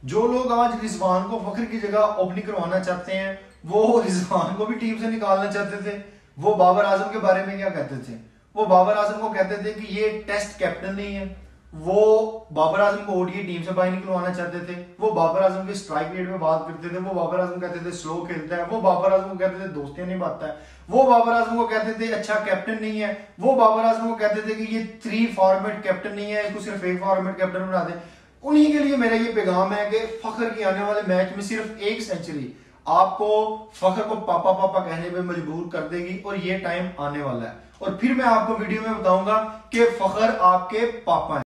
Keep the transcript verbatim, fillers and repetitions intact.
जो लोग आज रिजवान को फखर की जगह ओपनिंग करवाना चाहते हैं, वो रिजवान को भी टीम से निकालना चाहते थे। वो बाबर आजम के बारे में क्या कहते थे? वो बाबर आजम को कहते थे कि ये टेस्ट कैप्टन नहीं है। वो बाबर आजम को ओडीआई टीम से बाहर निकलवाना चाहते थे। वो बाबर आजम के स्ट्राइक रेट में बात करते थे। वो बाबर आजम कहते थे स्लो खेलता है। वो बाबर आजम को कहते थे दोस्तियां निभाता है। वो बाबर आजम को कहते थे अच्छा कैप्टन नहीं है। वो बाबर आजम को कहते थे कि ये थ्री फॉर्मेट कैप्टन नहीं है, इसको सिर्फ एक फॉर्मेट कैप्टन बना दे। उन्हीं के लिए मेरा ये पैगाम है कि फखर की आने वाले मैच में सिर्फ एक सेंचुरी आपको फखर को पापा पापा कहने पे मजबूर कर देगी, और ये टाइम आने वाला है। और फिर मैं आपको वीडियो में बताऊंगा कि फखर आपके पापा हैं।